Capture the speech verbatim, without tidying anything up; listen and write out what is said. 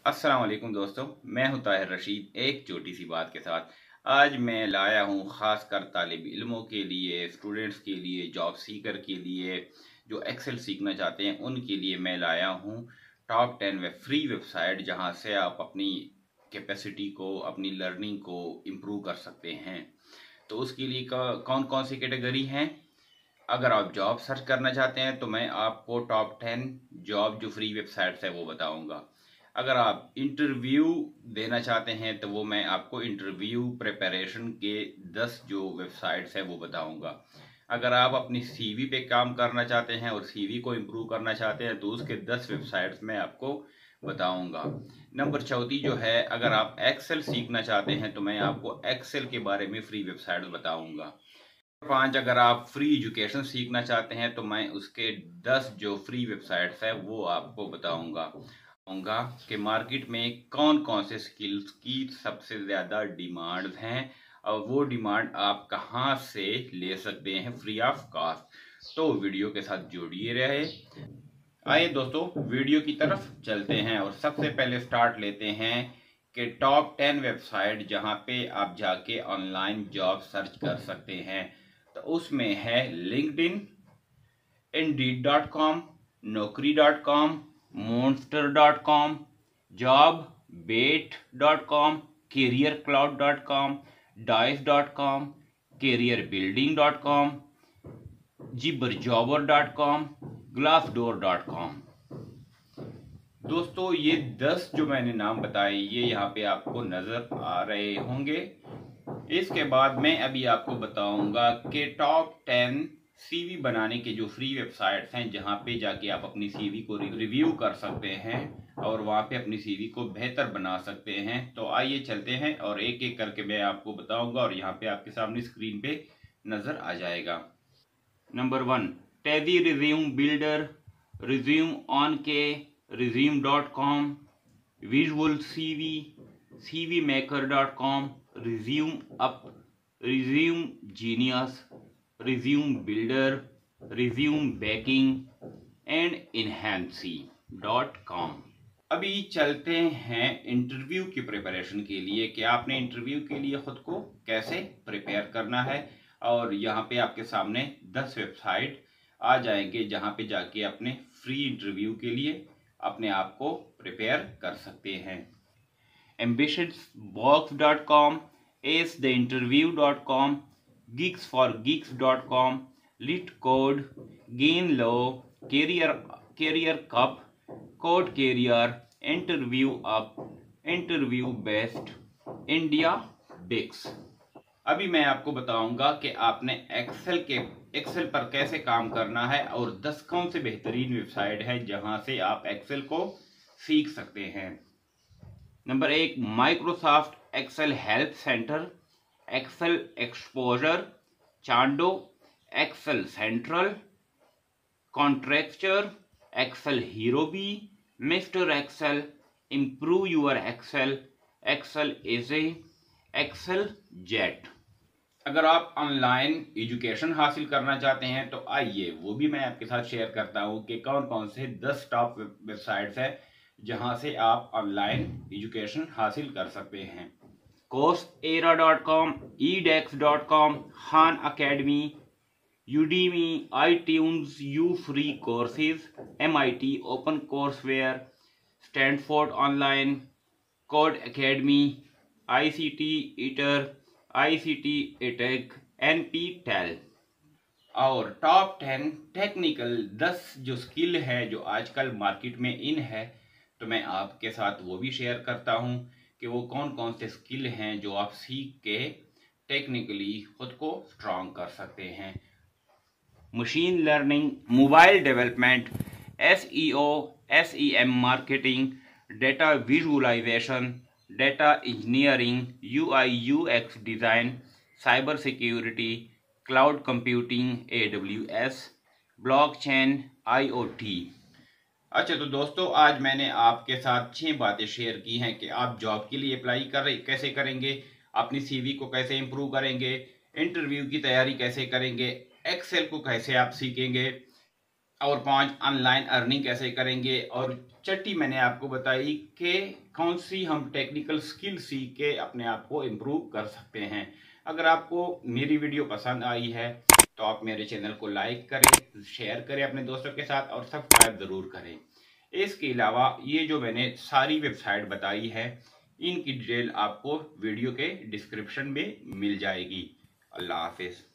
अस्सलाम वालेकुम दोस्तों, मैं हूं ताहिर रशीद एक छोटी सी बात के साथ। आज मैं लाया हूं ख़ास कर तालिब इल्मों के लिए, स्टूडेंट्स के लिए, जॉब सीकर के लिए, जो एक्सेल सीखना चाहते हैं उनके लिए मैं लाया हूं top ten web free website जहां से आप अपनी कैपेसिटी को, अपनी लर्निंग को इम्प्रूव कर सकते हैं। तो उसके लिए कौन कौन सी कैटेगरी हैं? अगर आप जॉब सर्च करना चाहते हैं तो मैं आपको टॉप टेन जॉब जो फ्री वेबसाइट्स है वो बताऊंगा। अगर आप इंटरव्यू देना चाहते हैं तो वो मैं आपको इंटरव्यू प्रिपरेशन के दस जो वेबसाइट्स है वो बताऊंगा। अगर आप अपनी सीवी पे काम करना चाहते हैं और सीवी को इम्प्रूव करना चाहते हैं तो उसके दस वेबसाइट्स मैं आपको बताऊंगा। नंबर चौथी जो है, अगर आप एक्सेल सीखना चाहते हैं तो मैं आपको एक्सेल के बारे में फ्री वेबसाइट बताऊंगा। पांच, अगर आप फ्री एजुकेशन सीखना चाहते हैं तो मैं उसके दस जो फ्री वेबसाइट्स है वो आपको बताऊंगा बताऊंगा कि मार्केट में कौन कौन से स्किल्स की सबसे ज़्यादा डिमांड हैं और वो डिमांड आप कहां से ले सकते हैं फ्री ऑफ कॉस्ट। तो वीडियो के साथ जुड़िए रहे। आइए दोस्तों, वीडियो की तरफ चलते हैं और सबसे पहले स्टार्ट लेते हैं कि टॉप टेन वेबसाइट जहां पे आप जाके ऑनलाइन जॉब सर्च कर सकते हैं। तो उसमें है LinkedIn, Indeed dot com, Naukri dot com, Monster dot com, job bait dot com, career cloud dot com, dice dot com, career building dot com, jibber jobber dot com, Glassdoor dot com. दोस्तों, ये दस जो मैंने नाम बताए ये यहाँ पे आपको नजर आ रहे होंगे। इसके बाद मैं अभी आपको बताऊंगा कि टॉप टेन सीवी बनाने के जो फ्री वेबसाइट्स हैं जहां पे जाके आप अपनी सीवी को रिव्यू कर सकते हैं और वहां पे अपनी सीवी को बेहतर बना सकते हैं। तो आइए चलते हैं और एक एक करके मैं आपको बताऊंगा और यहाँ पे आपके सामने स्क्रीन पे नजर आ जाएगा। नंबर वन, टैजी resume builder, resume on k, resume dot com, visual CV, CV maker dot com, resume up, resume genius, resume builder, resume baking and enhancy dot com. अभी चलते हैं इंटरव्यू की प्रिपरेशन के लिए कि आपने इंटरव्यू के लिए खुद को कैसे प्रिपेयर करना है। और यहाँ पे आपके सामने दस वेबसाइट आ जाएंगे जहाँ पे जाके अपने फ्री इंटरव्यू के लिए अपने आप को प्रिपेयर कर सकते हैं। ambitionsbox dot com, ace the interview dot com, geeks for geeks dot com, LeetCode, Gainlow, career career cup, code career, interview up, interview best, India bix. अभी मैं आपको बताऊंगा कि आपने एक्सेल के एक्सेल पर कैसे काम करना है और दस कौन से बेहतरीन वेबसाइट है जहां से आप एक्सेल को सीख सकते हैं। नंबर एक, Microsoft Excel help center, Excel exposure, Chandoo, Excel central, contextures, Excel hero b, mister Excel, improve your Excel, Excel easy, Excel jet. अगर आप ऑनलाइन एजुकेशन हासिल करना चाहते हैं तो आइए वो भी मैं आपके साथ शेयर करता हूं कि कौन कौन से दस टॉप वेबसाइट्स हैं जहां से आप ऑनलाइन एजुकेशन हासिल कर सकते हैं। Coursera dot com, edX dot com, Khan academy, Udemy, iTunes, you free courses, M I T open courseware, Stanford online, code academy, I C T eater, I C T attack, N P tel. और top ten technical दस जो skill है जो आजकल market में इन है तो मैं आपके साथ वो भी शेयर करता हूं कि वो कौन कौन से स्किल हैं जो आप सीख के टेक्निकली खुद को स्ट्रांग कर सकते हैं। Machine learning, mobile development, S E O, S E M marketing, data visualisation, data engineering, U I U X design, cyber security, cloud computing, A W S, blockchain, I O T. अच्छा तो दोस्तों, आज मैंने आपके साथ छह बातें share की हैं कि आप जॉब के लिए अप्लाई कर कैसे करेंगे, अपनी सीवी को कैसे इंप्रूव करेंगे, इंटरव्यू की तैयारी कैसे करेंगे, एक्सेल को कैसे आप सीखेंगे, और पांच ऑनलाइन अर्निंग कैसे करेंगे, और छठी मैंने आपको बताई कि कौन सी हम टेक्निकल स्किल सीख के अपने आप को इम्प्रूव कर सकते हैं। अगर आपको मेरी वीडियो पसंद आई है तो आप मेरे चैनल को लाइक करें, शेयर करें अपने दोस्तों के साथ और सब्सक्राइब ज़रूर करें। इसके अलावा ये जो मैंने सारी वेबसाइट बताई है इनकी डिटेल आपको वीडियो के डिस्क्रिप्शन में मिल जाएगी। अल्लाह हाफिज़।